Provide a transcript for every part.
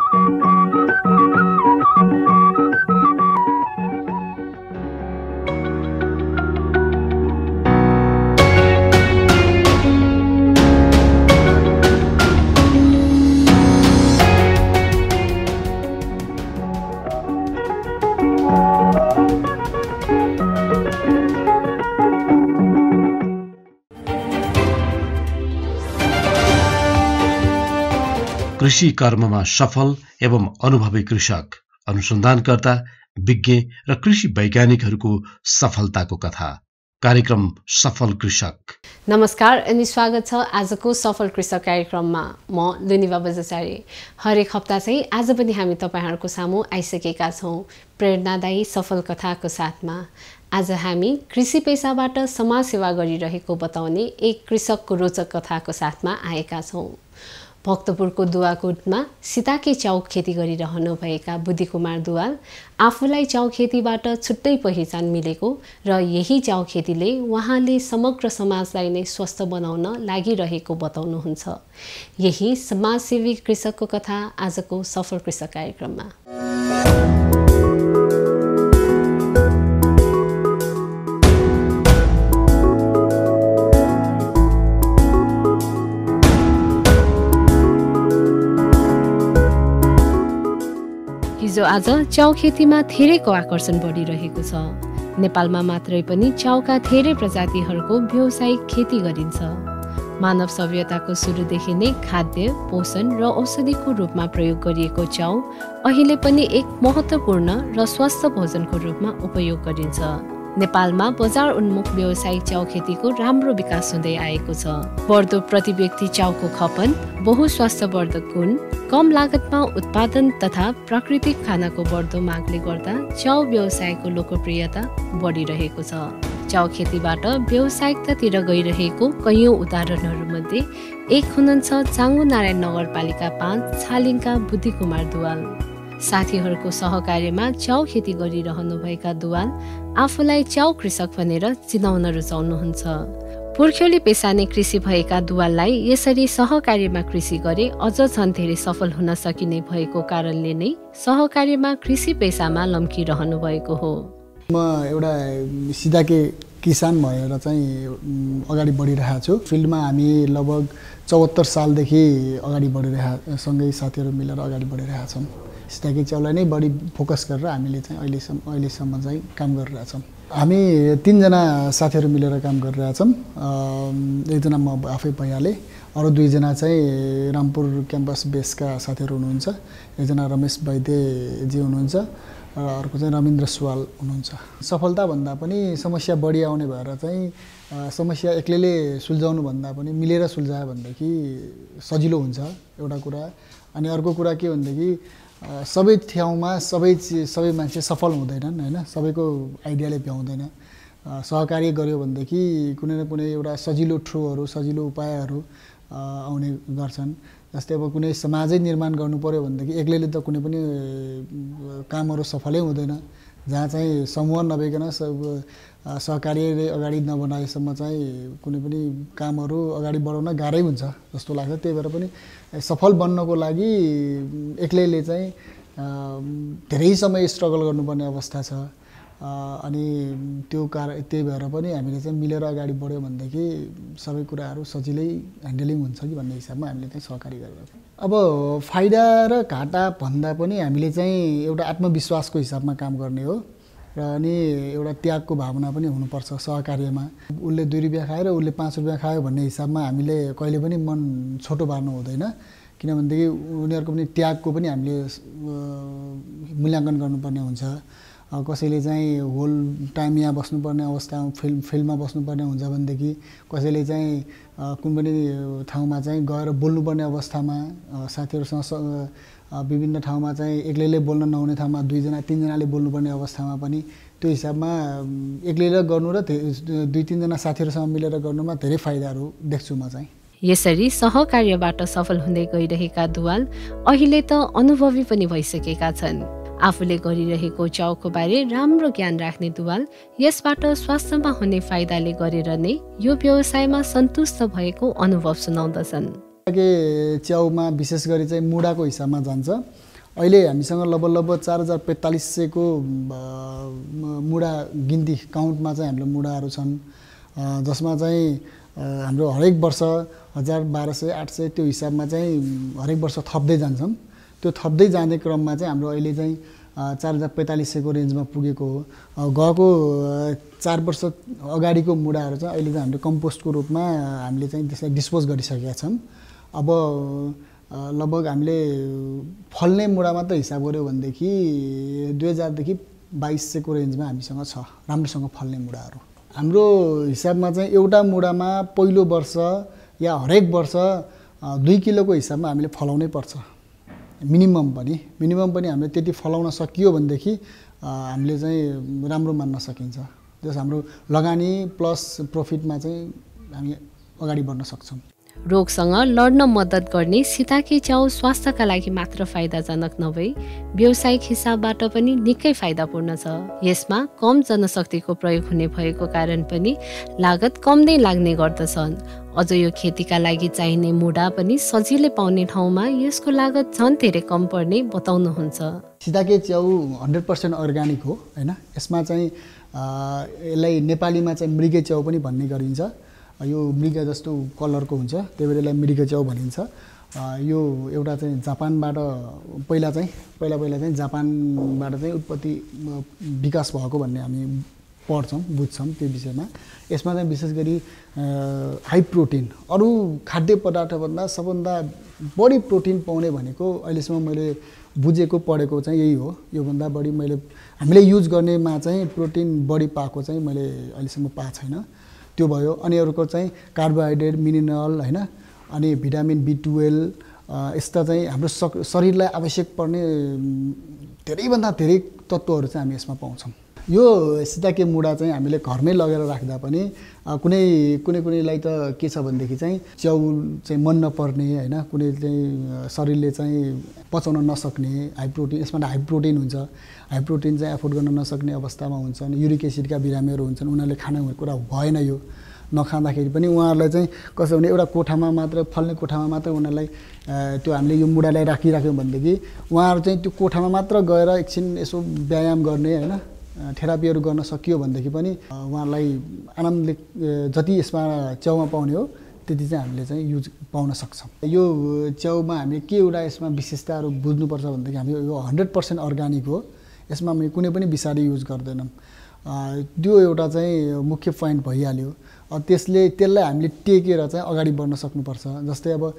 कृषि कर्ममा सफल एवं अनुभवी कृषक, अनुसन्धानकर्ता, विज्ञ र कृषि वैज्ञानिकहरूको सफलताको कथा। कार्यक्रम सफल कृषक। नमस्कार अनि स्वागत छ आजको सफल कृषक कार्यक्रममा। म लुनिभा बजाचार्य। हरेक हप्ता चाहिँ आज पनि हामी तपाईहरुको सामु आइसकेका छौं प्रेरणादायी सफल कथाको साथमा। आज हामी कृषि पेशाबाट समाज सेवा गरिरहेको बताउने एक कृषकको रोचक कथाको साथमा आएका छौं। भक्तपुरको दुवाकोटमा सीताके चाउ खेती गरिरहनु भएका बुद्धि कुमार दुवाल आफूलाई चाउ खेतीबाट छुट्टै पहिचान मिलेको र यही चाउ खेतीले उहाँले समग्र समाजलाई नै स्वस्थ बनाउन लागिरहेको बताउनुहुन्छ। यही समाजसेवी कृषकको कथा आजको सफल कृषक कार्यक्रममा। हिजो आज चाउ खेतीमा धेरैको आकर्षण बढिरहेको छ। नेपालमा मात्रै पनि चाउका धेरै प्रजातिहरूको व्यावसायिक खेती गरिन्छ। मानव सभ्यताको सुरुदेखि नै खाद्य, पोषण र औषधिको रूपमा प्रयोग गरिएको चाउ अहिले पनि एक महत्त्वपूर्ण र स्वस्थ भोजनको रूपमा उपयोग गरिन्छ। नेपालमा बजार उन्मुख व्यावसायिक चाउ खेतीको राम्रो विकास हुँदै आएको छ। बढ्दो प्रति व्यक्ति चाउको खपन, बहुस्वास्थ्यवर्धक गुण, कम लागतमा उत्पादन तथा प्राकृतिक खानाको बढ्दो मागले गर्दा चाउ व्यवसायको लोकप्रियता बढिरहेको छ। चाउ खेतीबाट व्यावसायिकतातिर गइरहेको कैयौं उदाहरणहरूमध्ये एक हुनुहुन्छ चाङ्गु नारायण नगरपालिका 5 छालिङका बुद्धि कुमार दुवाल। साथीहरूको सहकार्यमा चाउ खेती गरिरहनु भएका दुवाल आफूलाई चाउ कृषक भनेर चिनाउन रुचाउनुहुन्छ। पुर्ख्यौली पेशा नै कृषि भएका दुवाललाई यसरी सहकार्यमा कृषि गरे अझ झन् धेरै सफल हुन सकिने भएको कारणले नै सहकार्यमा कृषि पेशामा लम्किरहनु भएको हो। म एउटा सिधाके किसान भएर चाहिँ अगाडि बढिरहेको छु। फिल्डमा हामी लगभग 74 सालदेखि अगाडि बढिरहेका, सँगै साथीहरू मिलेर अगाडि बढिरहेका छौँ। सिधाके चाउलाई नै बढी फोकस गरेर हामीले चाहिँ अहिलेसम्म चाहिँ काम गरिरहेछौँ। हामी 3 जना साथीहरू मिलेर काम गरिरहेछौँ। एकजना म आफै भइहालेँ, अरू 2 जना चाहिँ रामपुर क्याम्पस बेसका साथीहरू हुनुहुन्छ। एकजना रमेश वैद्यजी हुनुहुन्छ र अर्को चाहिँ रविन्द्र सुवाल हुनुहुन्छ। सफलता भन्दा पनि समस्या बढी आउने भएर चाहिँ समस्या एक्लैले सुल्झाउनु भन्दा पनि मिलेर सुल्झायो भनेदेखि सजिलो हुन्छ एउटा कुरा। अनि अर्को कुरा के भनेदेखि सबै ठाउँमा सबै मान्छे सफल हुँदैनन् हैन, सबैको आइडियाले भ्याउँदैन। सहकार्य गर्यो भनेदेखि कुनै न कुनै एउटा सजिलो थ्रुहरू, सजिलो उपायहरू आउने गर्छन्। जस्तै अब कुनै समाजै निर्माण गर्नु पर्यो भनेदेखि एक्लैले त कुनै पनि कामहरू सफलै हुँदैन। जहाँ चाहिँ समूह नभइकन सहकार्यले अगाडि नबढाएसम्म चाहिँ कुनै पनि कामहरू अगाडि बढाउन गाह्रै हुन्छ जस्तो लाग्छ। त्यही भएर पनि सफल बन्नको लागि एक्लैले चाहिँ धेरै समय स्ट्रगल गर्नुपर्ने अवस्था छ। अनि त्यही भएर पनि हामीले चाहिँ मिलेर अगाडि बढ्यो भनेदेखि सबै कुराहरू सजिलै ह्यान्डलिङ हुन्छ कि भन्ने हिसाबमा हामीले चाहिँ सहकारी गरेर। अब फाइदा र घाटा भन्दा पनि हामीले चाहिँ एउटा आत्मविश्वासको हिसाबमा काम गर्ने हो र अनि एउटा त्यागको भावना पनि हुनुपर्छ सहकार्यमा। उसले 2 रुपियाँ खायो र उसले 5 रुपियाँ खायो भन्ने हिसाबमा हामीले कहिले पनि मन छोटो पार्नु हुँदैन। किनभनेदेखि उनीहरूको पनि त्यागको पनि हामीले मूल्याङ्कन गर्नुपर्ने हुन्छ। कसैले चाहिँ होल टाइम यहाँ बस्नुपर्ने अवस्थामा फिल्डमा बस्नुपर्ने हुन्छ भनेदेखि कसैले चाहिँ कुन पनि ठाउँमा चाहिँ गएर बोल्नुपर्ने अवस्थामा साथीहरूसँग विभिन्न ठाउँमा चाहिँ एक्लैले बोल्न नहुने ठाउँमा 2 जना 3 जनाले बोल्नुपर्ने अवस्थामा पनि त्यो हिसाबमा एक्लैले गर्नु र 2-3 जना साथीहरूसँग मिलेर गर्नुमा धेरै फाइदाहरू देख्छु म चाहिँ। यसरी सहकार्यबाट सफल हुँदै गइरहेका दुवाल अहिले त अनुभवी पनि भइसकेका छन्। आफूले गरिरहेको चाउको बारे राम्रो ज्ञान राख्ने दुवाल यसबाट स्वास्थ्यमा हुने फाइदाले गरेर नै यो व्यवसायमा सन्तुष्ट भएको अनुभव सुनाउँदछन्। च्याउमा विशेष गरी चाहिँ मुडाको हिसाबमा जान्छ। अहिले हामीसँग लगभग 4500 को मुडा गिन्ती काउन्टमा चाहिँ हाम्रो मुडाहरू छन्, जसमा चाहिँ हाम्रो हरेक वर्ष 1000, 1200, 800 त्यो हिसाबमा चाहिँ हरेक वर्ष थप्दै जान्छन्। त्यो थप्दै जाने क्रममा चाहिँ हाम्रो अहिले चाहिँ 4500 को रेन्जमा पुगेको हो। गएको 4 वर्ष अगाडिको मुडाहरू चाहिँ अहिले चाहिँ हामीले कम्पोस्टको रूपमा हामीले चाहिँ त्यसलाई डिस्पोज गरिसकेका छौँ। अब लगभग हामीले फल्ने मुडा मात्र हिसाब गऱ्यो भनेदेखि 2000 देखि 2200 को रेन्जमा हामीसँग छ राम्रोसँग फल्ने मुडाहरू। हाम्रो हिसाबमा चाहिँ एउटा मुडामा पहिलो वर्ष या हरेक वर्ष 2 किलोको हिसाबमा हामीले फलाउनै पर्छ। मिनिमम पनि हामीले त्यति फलाउन सकियो भनेदेखि हामीले चाहिँ राम्रो मान्न सकिन्छ। जस हाम्रो लगानी प्लस प्रफिटमा चाहिँ हामी अगाडि बढ्न सक्छौँ। रोगसँग लड्न मद्दत गर्ने सीताके च्याउ स्वास्थ्यका लागि मात्र फाइदाजनक नभई व्यावसायिक हिसाबबाट पनि निकै फाइदापूर्ण छ। यसमा कम जनशक्तिको प्रयोग हुने भएको कारण पनि लागत कम नै लाग्ने गर्दछन्। अझ यो खेतीका लागि चाहिने मुडा पनि सजिलै पाउने ठाउँमा यसको लागत झन् धेरै कम पर्ने बताउनुहुन्छ। सीताके च्याउ 100% अर्ग्यानिक हो हैन। यसमा चाहिँ यसलाई नेपालीमा चाहिँ मृगे च्याउ पनि भन्ने गरिन्छ। यो मृग जस्तो कलरको हुन्छ, त्यही भएर यसलाई मृगे च्याउ भनिन्छ। यो एउटा चाहिँ जापानबाट पहिला चाहिँ जापानबाट चाहिँ उत्पत्ति विकास भएको भन्ने हामी पढ्छौँ बुझ्छौँ त्यो विषयमा। यसमा चाहिँ विशेष गरी हाई प्रोटिन अरू खाद्य पदार्थभन्दा सबभन्दा बढी प्रोटिन पाउने भनेको अहिलेसम्म मैले बुझेको पढेको चाहिँ यही हो। योभन्दा बढी हामीले युज गर्नेमा चाहिँ प्रोटिन बढी पाएको चाहिँ मैले अहिलेसम्म पाएको छैन। त्यो भयो। अनि अरूको चाहिँ कार्बोहाइड्रेट, मिनरल हैन, अनि भिटामिन B12 यस्ता चाहिँ हाम्रो शरीरलाई आवश्यक पर्ने धेरैभन्दा धेरै तत्त्वहरू चाहिँ हामी यसमा पाउँछौँ। यो सीताके मुडा चाहिँ हामीले घरमै लगेर राख्दा पनि कुनैलाई त के छ भनेदेखि चाहिँ च्याउ चाहिँ मन नपर्ने हैन, कुनै चाहिँ शरीरले चाहिँ पचाउन नसक्ने हाई प्रोटिन, यसमा हाई प्रोटिन हुन्छ। हाई प्रोटिन चाहिँ एफोर्ड गर्न नसक्ने अवस्थामा हुन्छन्, युरिक एसिडका बिरामीहरू हुन्छन्, उनीहरूले खाने कुरा भएन। यो नखाँदाखेरि पनि उहाँहरूलाई चाहिँ कसो भने एउटा कोठामा मात्र फल्ने कोठामा मात्र उनीहरूलाई त्यो हामीले यो मुडालाई राखिराख्यौँ भनेदेखि उहाँहरू चाहिँ त्यो कोठामा मात्र गएर एकछिन यसो व्यायाम गर्ने हैन, थेरापीहरू गर्न सकियो भनेदेखि पनि उहाँलाई आनन्दले जति यसमा च्याउमा पाउने हो त्यति चाहिँ हामीले चाहिँ युज पाउन सक्छौँ। यो च्याउमा हामीले के एउटा यसमा विशेषताहरू बुझ्नुपर्छ भनेदेखि हामी यो 100% अर्ग्यानिक हो। यसमा हामी कुनै पनि विषादी युज गर्दैनौँ। त्यो एउटा चाहिँ मुख्य पोइन्ट भइहाल्यो। त्यसलाई हामीले टेकेर चाहिँ अगाडि बढ्न सक्नुपर्छ। जस्तै अब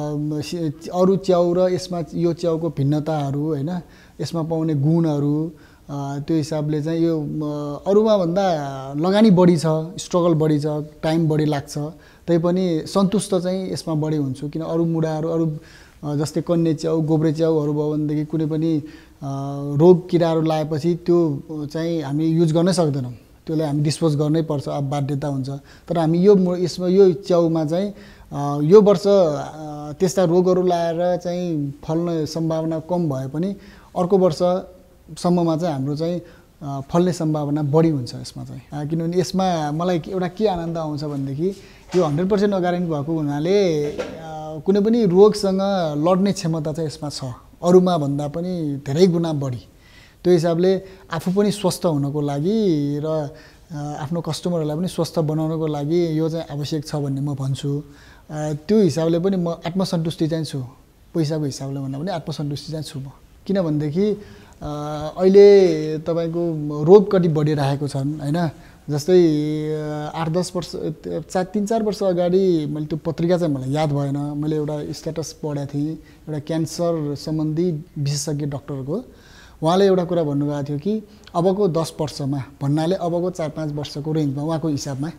अरू च्याउ र यसमा यो च्याउको भिन्नताहरू हैन, यसमा पाउने गुणहरू त्यो हिसाबले चाहिँ यो अरूमा भन्दा लगानी बढी छ, स्ट्रगल बढी छ, टाइम बढी लाग्छ, तैपनि सन्तुष्ट चाहिँ यसमा बढी हुन्छु। किन अरू मुडाहरू अरू जस्तै कन्या च्याउ, गोब्रे च्याउहरू भयो भनेदेखि कुनै पनि रोग किराहरू लागेपछि त्यो चाहिँ हामी युज गर्नै सक्दैनौँ। त्यसलाई हामी डिस्पोज गर्नै पर्छ, अब बाध्यता हुन्छ। तर हामी यसमा यो च्याउमा चाहिँ यो वर्ष त्यस्ता रोगहरू लाएर चाहिँ फल्ने सम्भावना कम भए पनि अर्को वर्षसम्ममा चाहिँ हाम्रो चाहिँ फल्ने सम्भावना बढी हुन्छ यसमा चाहिँ। किनभने यसमा मलाई एउटा के आनन्द आउँछ भनेदेखि यो 100% अर्ग्यानिक भएको हुनाले कुनै पनि रोगसँग लड्ने क्षमता चाहिँ यसमा छ, अरूमा भन्दा पनि धेरै गुणा बढी। त्यो हिसाबले आफू पनि स्वस्थ हुनको लागि र आफ्नो कस्टमरहरूलाई पनि स्वस्थ बनाउनको लागि यो चाहिँ आवश्यक छ भन्ने म भन्छु। त्यो हिसाबले पनि म आत्मसन्तुष्टि चाहिँ छु। पैसाको हिसाबले भन्दा पनि आत्मसन्तुष्टि चाहिँ छु म। किनभनेदेखि अहिले तपाईँको रोग कति बढिरहेको छन् हैन। जस्तै 8-10 वर्ष 3-4 वर्ष अगाडि मैले त्यो पत्रिका चाहिँ मलाई याद भएन, मैले एउटा स्ट्याटस पढेको थिएँ एउटा क्यान्सर सम्बन्धी विशेषज्ञ डक्टरको। उहाँले एउटा कुरा भन्नुभएको थियो कि अबको 10 वर्षमा भन्नाले अबको 4-5 वर्षको रेन्जमा उहाँको हिसाबमा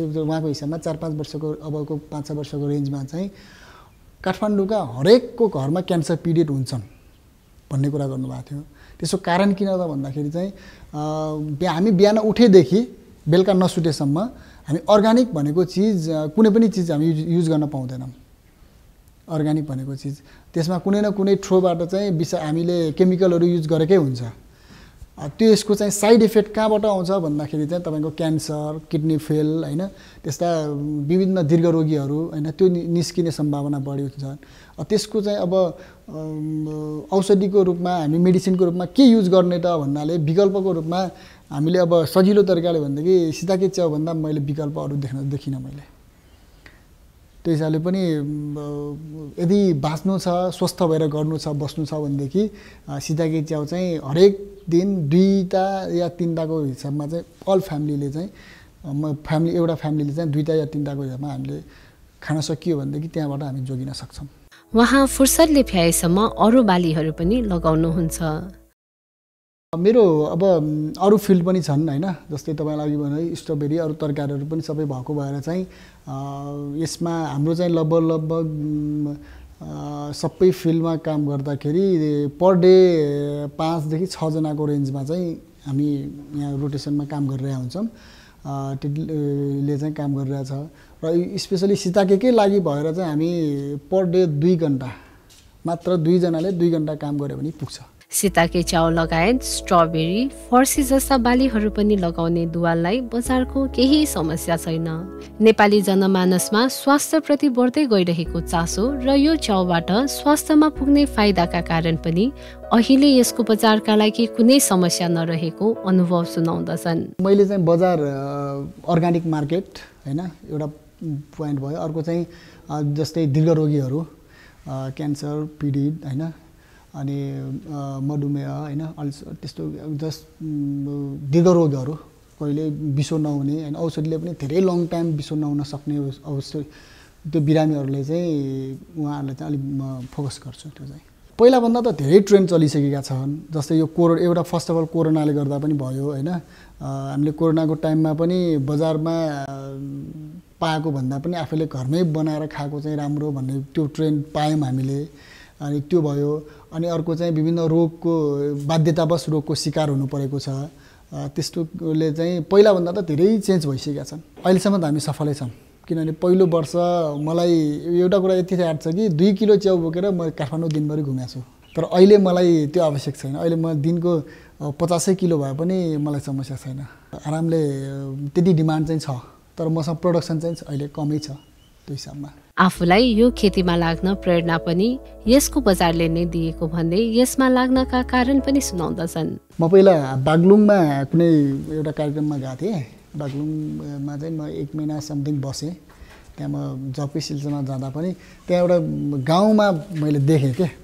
4-5 वर्षको अबको 5-6 वर्षको रेन्जमा चाहिँ काठमाडौँका हरेकको घरमा क्यान्सर पीडित हुन्छन् भन्ने कुरा गर्नुभएको थियो। त्यसको कारण किन त भन्दाखेरि चाहिँ हामी बिहान उठेदेखि बेलुका नसुतेसम्म हामी अर्ग्यानिक भनेको चिज कुनै पनि चिज हामी युज गर्न पाउँदैनौँ। अर्ग्यानिक भनेको चिज त्यसमा कुनै न कुनै थ्रोबाट चाहिँ हामीले केमिकलहरू युज गरेकै हुन्छ। त्यो यसको चाहिँ साइड इफेक्ट कहाँबाट आउँछ भन्दाखेरि चाहिँ तपाईँको क्यान्सर, किडनी फेल होइन, त्यस्ता विभिन्न दीर्घरोगीहरू होइन त्यो निस्किने सम्भावना बढी हुन्छ। त्यसको चाहिँ अब औषधिको रूपमा हामी मेडिसिनको रूपमा के युज गर्ने त भन्नाले विकल्पको रूपमा हामीले अब सजिलो तरिकाले भनेदेखि सीताके च्याउभन्दा मैले विकल्पहरू देखिनँ मैले। त्यो हिसाबले पनि यदि बाँच्नु छ, स्वस्थ भएर गर्नु छ, बस्नु छ भनेदेखि सीताके च्याउ चाहिँ हरेक दिन 2टा या 3टाको हिसाबमा चाहिँ अल फ्यामिलीले चाहिँ एउटा फ्यामिलीले चाहिँ 2टा या 3टाको हिसाबमा हामीले खान सकियो भनेदेखि त्यहाँबाट हामी जोगिन सक्छौँ। उहाँ फुर्सदले भ्याएसम्म अरू बालीहरू पनि लगाउनुहुन्छ। मेरो अब अरू फिल्ड पनि छन् होइन, जस्तै तपाईँलाई अघि भने स्ट्रबेरी अरू तरकारीहरू पनि सबै भएको भएर चाहिँ यसमा हाम्रो चाहिँ लगभग सबै फिल्डमा काम गर्दाखेरि पर डे 5 देखि 6 जनाको रेन्जमा चाहिँ हामी यहाँ रोटेसनमा काम गरिरहेका हुन्छौँ। त्यसले चाहिँ काम गरिरहेछ र स्पेसली सीताकेकै लागि भएर चाहिँ हामी पर डे 2 घन्टा मात्र 2 जनाले 2 घन्टा काम गऱ्यो भने पुग्छ। सीताके च्याउ लगायत स्ट्रबेरी, फर्सी जस्ता बालीहरू पनि लगाउने दुवाललाई बजारको केही समस्या छैन। नेपाली जनमानसमा स्वास्थ्यप्रति बढ्दै गइरहेको चासो र यो च्याउबाट स्वास्थ्यमा पुग्ने फाइदाका कारण पनि अहिले यसको बजारका लागि कुनै समस्या नरहेको अनुभव सुनाउँदछन्। मैले चाहिँ बजार अर्ग्यानिक मार्केट होइन एउटा पोइन्ट भयो। अर्को चाहिँ जस्तै दीर्घरोगीहरू, क्यान्सर पीडित होइन, अनि मधुमेह होइन, त्यस्तो जस्ट दीर्घरोगहरू कहिले बिसो नहुने होइन, औषधिले पनि धेरै लङ टाइम बिसो नहुन सक्ने अवस्था त्यो बिरामीहरूले चाहिँ उहाँहरूलाई चाहिँ अलिक म फोकस गर्छु। त्यो चाहिँ पहिलाभन्दा त धेरै ट्रेन्ड चलिसकेका छन्। जस्तै यो एउटा फर्स्ट अफ अल कोरोनाले गर्दा पनि भयो होइन, हामीले कोरोनाको टाइममा पनि बजारमा पाएको भन्दा पनि आफूले घरमै बनाएर खाएको चाहिँ राम्रो भन्ने त्यो ट्रेन्ड पायौँ हामीले, अनि त्यो भयो। अनि अर्को चाहिँ विभिन्न रोगको बाध्यतावश रोगको शिकार हुनु परेको छ, त्यस्तोले चाहिँ पहिलाभन्दा त धेरै चेन्ज भइसकेका छन्। अहिलेसम्म त हामी सफलै छौँ, किनभने पहिलो वर्ष मलाई एउटा कुरा यति याद छ कि 2 किलो च्याउ बोकेर म काठमाडौँ दिनभरि घुमेको छु। तर अहिले मलाई त्यो आवश्यक छैन। अहिले म दिनको 50 किलो भए पनि मलाई समस्या छैन। आरामले त्यति डिमान्ड चाहिँ छ, तर मसँग प्रोडक्सन चाहिँ अहिले कमै छ त्यो हिसाबमा। आफूलाई यो खेतीमा लाग्न प्रेरणा पनि यसको बजारले नै दिएको भन्दै यसमा लाग्नका कारण पनि सुनाउँदछन्। म पहिला बागलुङमा कुनै एउटा कार्यक्रममा गएको थिएँ। बागलुङमा चाहिँ म 1 महिना समथिङ बसेँ। त्यहाँ म जबकै सिलसिलामा जाँदा पनि त्यहाँ एउटा गाउँमा मैले देखेँ के,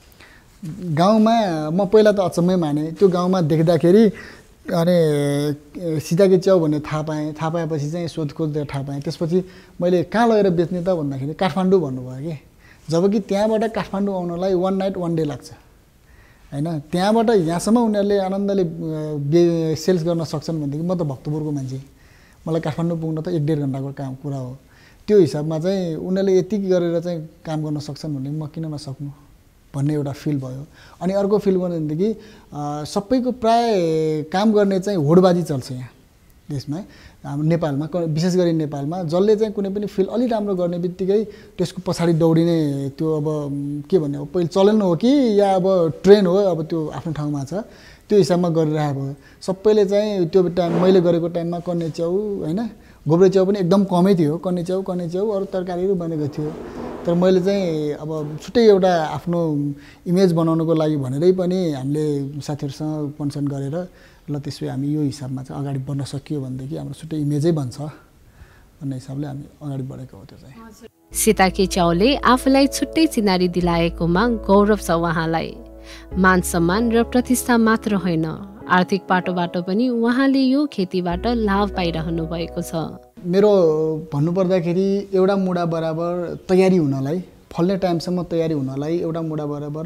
गाउँमा म पहिला त अचम्मै माने। त्यो गाउँमा देख्दाखेरि अनि सीताके च्याउ भन्ने थाहा पाएपछि चाहिँ सोधखोज थाहा पाएँ। त्यसपछि मैले कहाँ लगेर बेच्ने त भन्दाखेरि काठमाडौँ भन्नुभयो कि, जबकि त्यहाँबाट काठमाडौँ आउनलाई 1 नाइट 1 डे लाग्छ होइन। त्यहाँबाट यहाँसम्म उनीहरूले आनन्दले सेल्स गर्न सक्छन् भनेदेखि म त भक्तपुरको मान्छे, मलाई काठमाडौँ पुग्न त 1-1.5 घन्टाको कुरा हो। त्यो हिसाबमा चाहिँ उनीहरूले यति गरेर चाहिँ काम गर्न सक्छन् भने म किन नसक्नु भन्ने एउटा फिल भयो। अनि अर्को फिल भनेदेखि सबैको प्राय काम गर्ने चाहिँ होडबाजी चल्छ यहाँ देशमा, हाम्रो नेपालमा, विशेष गरी नेपालमा। जसले चाहिँ कुनै पनि फिल्ड अलि राम्रो गर्ने बित्तिकै त्यसको पछाडि दौडिने, त्यो अब के भन्ने हो, पहिले चलन हो कि या अब ट्रेन हो, अब त्यो आफ्नो ठाउँमा छ, त्यो हिसाबमा गरिरहेको भयो। सबैले चाहिँ त्यो टाइम मैले गरेको टाइममा कन्ने च्याउ होइन, गोब्रे च्याउ पनि एकदम कमै थियो, कन्ने च्याउ अरू तरकारीहरू बनेको थियो। तर मैले चाहिँ अब छुट्टै एउटा आफ्नो इमेज बनाउनको लागि भनेरै पनि हामीले साथीहरूसँग कन्सल्ट गरेर ल त्यसै हामी यो हिसाबमा चाहिँ अगाडि बढ्न सकियो भनेदेखि हाम्रो छुट्टै इमेजै बन्छ भन्ने हिसाबले हामी अगाडि बढेको हो। त्यो चाहिँ सीताके च्याउले आफूलाई छुट्टै चिनारी दिलाएकोमा गौरव छ उहाँलाई। मान सम्मान र प्रतिष्ठा मात्र होइन, आर्थिक पाटोबाट पनि उहाँले यो खेतीबाट लाभ पाइरहनु भएको छ। मेरो भन्नुपर्दाखेरि एउटा मुढा बराबर तयारी हुनलाई, फल्ने टाइमसम्म तयारी हुनलाई एउटा मुढा बराबर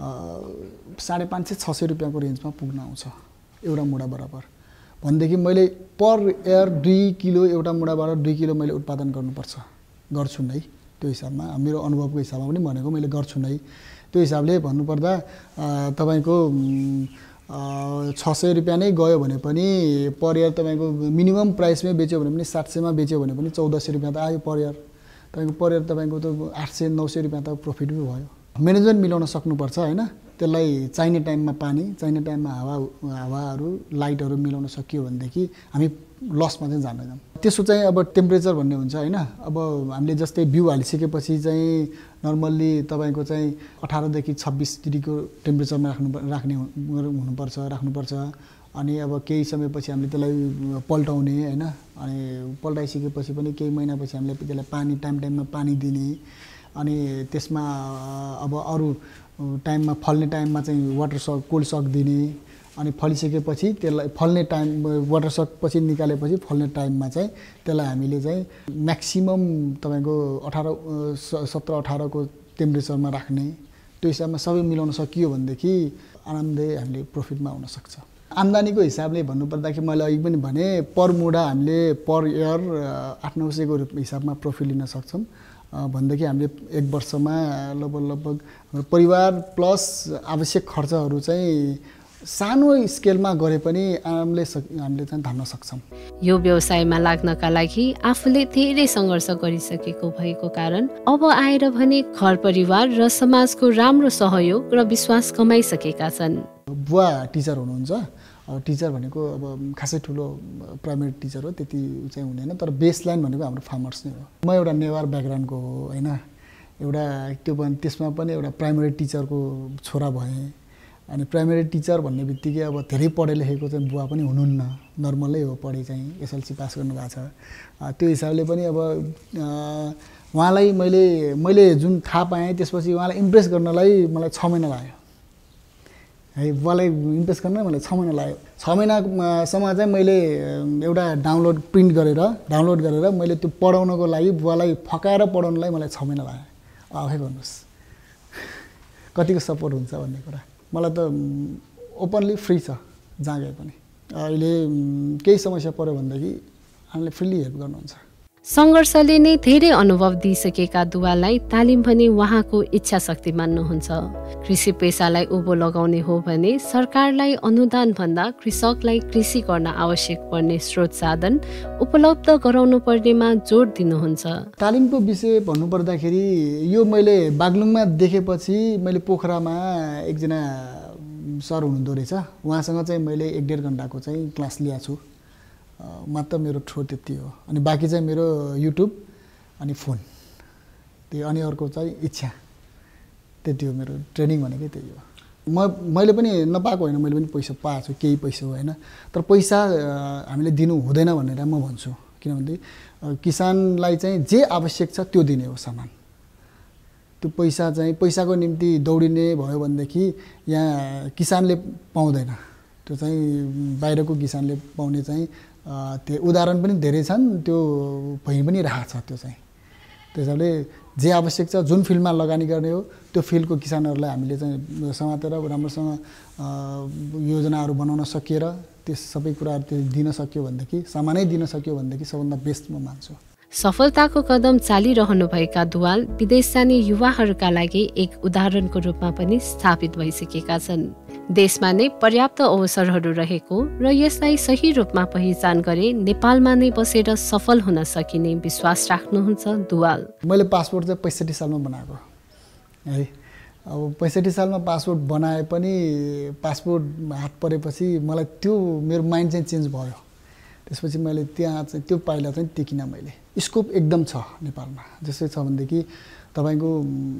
550-600 रुपियाँको रेन्जमा पुग्न आउँछ एउटा मुढा बराबर। भनेदेखि मैले पर इयर 2 किलो एउटा मुढाबाट 2 किलो मैले उत्पादन गर्छु नै। त्यो हिसाबमा मेरो अनुभवको हिसाबमा पनि भनेको मैले गर्छु नै। त्यो हिसाबले भन्नुपर्दा तपाईँको 600 रुपियाँ नै गयो भने पनि पर इयर तपाईँको मिनिमम प्राइसमै बेच्यो भने पनि 700मा बेच्यो भने पनि 1400 रुपियाँ त आयो पर इयर। तपाईँको पर इयर तपाईँको त 800-900 रुपियाँ त प्रफिट पनि भयो। म्यानेजमेन्ट मिलाउन सक्नुपर्छ होइन। त्यसलाई चाहिने टाइममा पानी, चाहिने टाइममा हावाहरू, लाइटहरू मिलाउन सकियो भनेदेखि हामी लसमा चाहिँ जाँदैनौँ। त्यसो चाहिँ अब टेम्परेचर भन्ने हुन्छ होइन। अब हामीले जस्तै बिउ हालिसकेपछि चाहिँ नर्मल्ली तपाईँको चाहिँ 18 देखि 26 डिग्रीको टेम्परेचरमा राख्नुपर्छ। अनि अब केही समयपछि हामीले त्यसलाई पल्टाउने होइन। अनि पल्टाइसकेपछि पनि केही महिनापछि हामीले त्यसलाई पानी टाइममा पानी दिने। अनि त्यसमा अब अरू टाइममा फल्ने टाइममा चाहिँ वाटर सक, कोल्ड सक दिने। अनि फलिसकेपछि त्यसलाई फल्ने टाइम वाटर सक पछि निकालेपछि फल्ने टाइममा चाहिँ त्यसलाई हामीले चाहिँ म्याक्सिमम तपाईँको 17-18 को टेम्परेचरमा राख्ने। त्यो हिसाबमा सबै मिलाउन सकियो भनेदेखि आरामदेय हामीले प्रफिटमा आउन सक्छ। आम्दानीको हिसाबले भन्नुपर्दाखेरि मैले अघि पनि भने पर मुडा हामीले पर इयर 800-900 को हिसाबमा प्रफिट लिन सक्छौँ। भनेदेखि हामीले एक वर्षमा लगभग परिवार प्लस आवश्यक खर्चहरू चाहिँ सानो स्केलमा गरे पनि आरामले हामीले चाहिँ धान्न सक्छौँ। यो व्यवसायमा लाग्नका लागि आफूले धेरै सङ्घर्ष गरिसकेको भएको कारण अब आएर भने घर परिवार र समाजको राम्रो सहयोग र विश्वास कमाइसकेका छन्। बुवा टिचर हुनुहुन्छ। अब टिचर भनेको अब खासै ठुलो प्राइमेरी टिचर हो, त्यति चाहिँ हुँदैन। तर बेसलाइन भनेको हाम्रो फार्मर्स नै हो। म एउटा नेवार ब्याकग्राउन्डको हो होइन। एउटा त्यसमा पनि एउटा प्राइमेरी टिचरको छोरा भएँ। अनि प्राइमेरी टिचर भन्ने बित्तिकै अब धेरै पढे लेखेको चाहिँ बुवा पनि हुनुहुन्न, नर्मलै हो, पढे चाहिँ एसएलसी पास गर्नुभएको छ। त्यो हिसाबले पनि अब उहाँलाई मैले जुन थाहा पाएँ त्यसपछि उहाँलाई इम्प्रेस गर्नलाई मलाई 6 महिना लाग्यो है। बुवालाई इम्प्रेस गर्न मलाई 6 महिना लाग्यो। 6 महिनासम्म चाहिँ मैले एउटा प्रिन्ट गरेर मैले त्यो पढाउनको लागि बुवालाई फकाएर पढाउनलाई मलाई 6 महिना लाग्यो। आफै भन्नुहोस् कतिको सपोर्ट हुन्छ भन्ने कुरा। मलाई त ओपनली फ्री छ जहाँ गए पनि। अहिले केही समस्या पर्यो भनेदेखि हामीले फ्रीली हेल्प गर्नुहुन्छ। सङ्घर्षले नै धेरै अनुभव दिइसकेका दुवालाई तालिम भने उहाँको इच्छा शक्ति मान्नुहुन्छ। कृषि पेसालाई उँभो लगाउने हो भने सरकारलाई अनुदान भन्दा कृषकलाई कृषि गर्न आवश्यक पर्ने स्रोत साधन उपलब्ध गराउनु पर्नेमा जोड दिनुहुन्छ। तालिमको विषय भन्नुपर्दाखेरि यो मैले बागलुङमा देखेपछि मैले पोखरामा एकजना सर हुनुहुँदो रहेछ, उहाँसँग चाहिँ मैले 1-1.5 घन्टाको चाहिँ क्लास लिएको छु। मात्र मेरो ठो त्यति हो। अनि बाँकी चाहिँ मेरो युट्युब अनि फोन, त्यही अनि अर्को चाहिँ इच्छा, त्यति हो। मेरो ट्रेनिङ भनेकै त्यही हो। मैले पनि नपाएको होइन, मैले पनि पैसा पाएको छु, केही पैसा हो होइन। तर पैसा हामीले दिनु हुँदैन भनेर म भन्छु। किनभने किसानलाई चाहिँ जे आवश्यक छ त्यो दिने हो सामान। त्यो पैसाको निम्ति दौडिने भयो भनेदेखि यहाँ किसानले पाउँदैन। त्यो चाहिँ बाहिरको किसानले पाउने चाहिँ त्यो उदाहरण पनि धेरै छन्, त्यो भइ पनि रहेको छ। त्यो चाहिँ त्यस हिसाबले जे आवश्यक छ, जुन फिल्डमा लगानी गर्ने हो त्यो फिल्डको किसानहरूलाई हामीले चाहिँ समातेर राम्रोसँग योजनाहरू बनाउन सकिएर त्यस सबै कुराहरू त्यो दिन सक्यो भनेदेखि, सामानै दिन सक्यो भनेदेखि सबभन्दा बेस्ट म मान्छु। सफलताको कदम चालिरहनुभएका दुवाल विदेश जाने युवाहरूका लागि एक उदाहरणको रूपमा पनि स्थापित भइसकेका छन्। देशमा नै पर्याप्त अवसरहरू रहेको र यसलाई सही रूपमा पहिचान गरे नेपालमा नै बसेर सफल हुन सकिने विश्वास राख्नुहुन्छ दुवाल। मैले पासपोर्ट चाहिँ 65 सालमा बनाएको है। अब 65 सालमा पासपोर्ट बनाए पनि पासपोर्ट हात परेपछि मलाई त्यो मेरो माइन्ड चाहिँ चेन्ज भयो। त्यसपछि मैले त्यहाँ चाहिँ त्यो पाइला चाहिँ टेकिन। मैले स्कोप एकदम छ नेपालमा। जस्तै छ भनेदेखि तपाईँको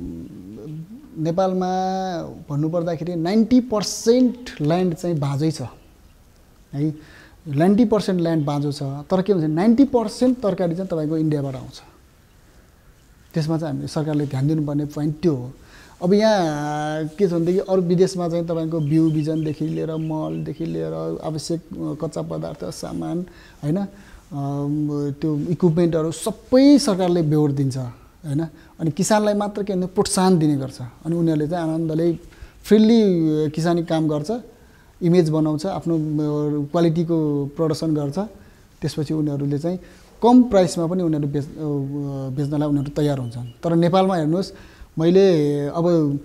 नेपालमा भन्नुपर्दाखेरि 90% ल्यान्ड चाहिँ बाँझै छ है। 90% ल्यान्ड बाँझो छ। तर के भन्छ 90% तरकारी चाहिँ तपाईँको इन्डियाबाट आउँछ। त्यसमा चाहिँ हामीले सरकारले ध्यान दिनुपर्ने पोइन्ट त्यो हो। अब यहाँ के छ भनेदेखि अरू विदेशमा चाहिँ तपाईँको बिउ बिजनदेखि लिएर मलदेखि लिएर आवश्यक कच्चा पदार्थ सामान होइन, त्यो इक्विपमेन्टहरू सबै सरकारले बेहोर दिन्छ होइन। अनि किसानलाई मात्र के भन्छ प्रोत्साहन दिने गर्छ। अनि उनीहरूले चाहिँ आनन्दले फ्रिली किसानी काम गर्छ, इमेज बनाउँछ, आफ्नो क्वालिटीको प्रडक्सन गर्छ। त्यसपछि उनीहरूले चाहिँ कम प्राइसमा पनि उनीहरू बेच्नलाई उनीहरू तयार हुन्छन्। तर नेपालमा हेर्नुहोस्, मैले अब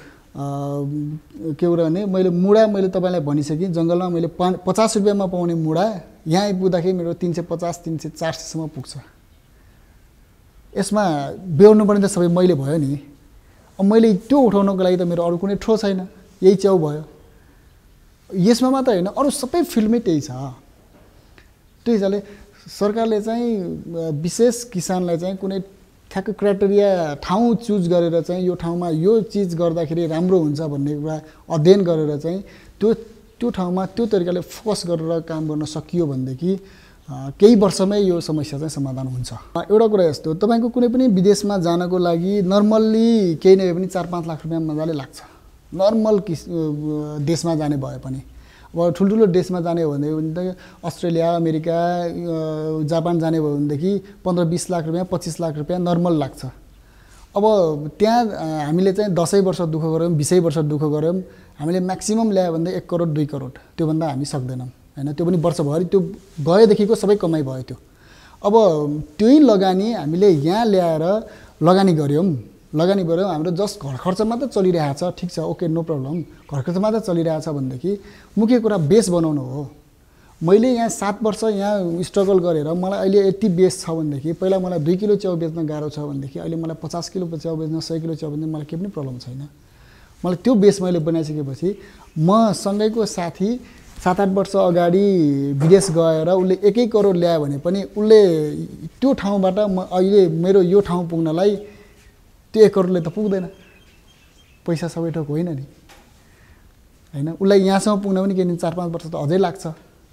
के हो भने मैले मुडा मैले तपाईँलाई भनिसकेँ, जङ्गलमा मैले 50 रुपियाँमा पाउने मुडा यहाँ आइपुग्दाखेरि मेरो 350-400सम्म पुग्छ। यसमा बेहोर्नु पर्ने त सबै मैले भयो नि। अब मैले त्यो उठाउनको लागि त मेरो अरू कुनै ठो छैन। यही च्याउ भयो। यसमा मात्र होइन, अरू सबै फिल्डमै त्यही छ। त्यही हिसाबले सरकारले चाहिँ विशेष किसानलाई चाहिँ कुनै ठ्याक्क क्राइटेरिया ठाउँ चुज गरेर चाहिँ यो ठाउँमा यो चिज गर्दाखेरि राम्रो हुन्छ भन्ने कुरा अध्ययन गरेर चाहिँ त्यो ठाउँमा त्यो तरिकाले फोकस गरेर काम गर्न सकियो भनेदेखि केही वर्षमै यो समस्या चाहिँ समाधान हुन्छ। एउटा कुरा यस्तो, तपाईँको कुनै पनि विदेशमा जानको लागि नर्मल्ली केही नभए पनि 4-5 लाख रुपियाँ मजाले लाग्छ, नर्मल देशमा जाने भए पनि। अब ठुल्ठुलो देशमा जाने हो भनेदेखि अस्ट्रेलिया, अमेरिका, जापान जाने भयो भनेदेखि 15-20 लाख रुपियाँ, 25 लाख रुपियाँ नर्मल लाग्छ। अब त्यहाँ हामीले चाहिँ 10 वर्ष दुःख गऱ्यौँ, 20 वर्ष दुःख गऱ्यौँ, हामीले म्याक्सिमम ल्यायो भने 1 करोड 2 करोड, त्योभन्दा हामी सक्दैनौँ होइन। त्यो पनि वर्षभरि त्यो गएदेखिको सबै कमाइ भयो त्यो। अब त्यही लगानी हामीले यहाँ ल्याएर लगानी गऱ्यौँ, हाम्रो जस्ट घर खर्च मात्र चलिरहेको छ, ठिक छ, ओके, नो प्रब्लम, घर खर्च मात्र चलिरहेको छ भनेदेखि मुख्य कुरा बेस बनाउनु हो। मैले यहाँ 7 वर्ष यहाँ स्ट्रगल गरेर मलाई अहिले यति बेस छ भनेदेखि, पहिला मलाई 2 किलो च्याउ बेच्न गाह्रो छ भनेदेखि अहिले मलाई 50 किलो च्याउ बेच्न, 100 किलो च्याउ बेच्न मलाई केही पनि प्रब्लम छैन। मलाई त्यो बेस मैले बनाइसकेपछि म सँगैको साथी 7-8 वर्ष अगाडि विदेश गएर उसले 1 करोड ल्यायो भने पनि उसले त्यो ठाउँबाट म अहिले मेरो यो ठाउँ पुग्नलाई त्यो 1 करोडले त पुग्दैन, पैसा सबै ठोक होइन नि होइन। उसलाई यहाँसम्म पुग्न पनि केही 4-5 वर्ष त अझै लाग्छ।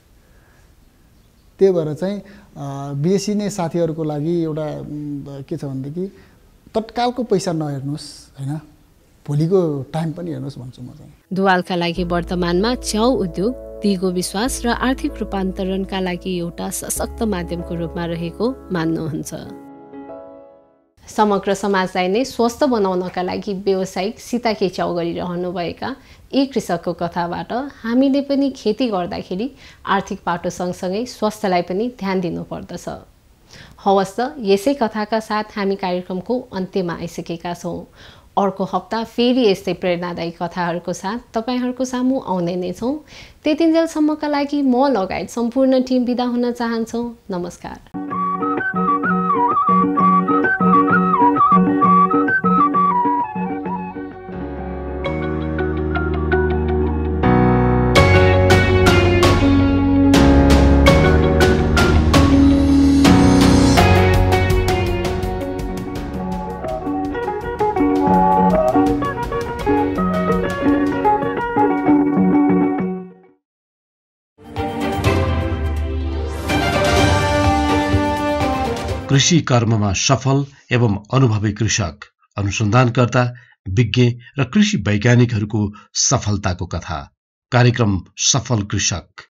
त्यही भएर चाहिँ विदेशी नै साथीहरूको लागि एउटा के छ भनेदेखि तत्कालको पैसा नहेर्नुहोस् होइन, भोलिको टाइम पनि हेर्नुहोस् भन्छु म चाहिँ। दुवालका लागि वर्तमानमा च्याउ उद्योग दिगो विश्वास र आर्थिक रूपान्तरणका लागि एउटा सशक्त माध्यमको रूपमा रहेको मान्नुहुन्छ। समग्र समाजलाई नै स्वस्थ बनाउनका लागि व्यावसायिक सीताके च्याउ गरिरहनुभएका यी कृषकको कथाबाट हामीले पनि खेती गर्दाखेरि आर्थिक पाटो सँगसँगै स्वास्थ्यलाई पनि ध्यान दिनुपर्दछ। हवस् त, यसै कथाका साथ हामी कार्यक्रमको अन्त्यमा आइसकेका छौँ। अर्को हप्ता फेरि यस्तै प्रेरणादायी कथाहरूको साथ तपाईहरूको सामु आउने नै छौँ। त्यतिन्जेलसम्मका लागि म लगायत सम्पूर्ण टिम बिदा हुन चाहन्छौँ। नमस्कार। कृषि कर्ममा सफल एवं अनुभवी कृषक, अनुसन्धानकर्ता, विज्ञ र कृषि वैज्ञानिकहरूको सफलताको कथा। कार्यक्रम सफल कृषक।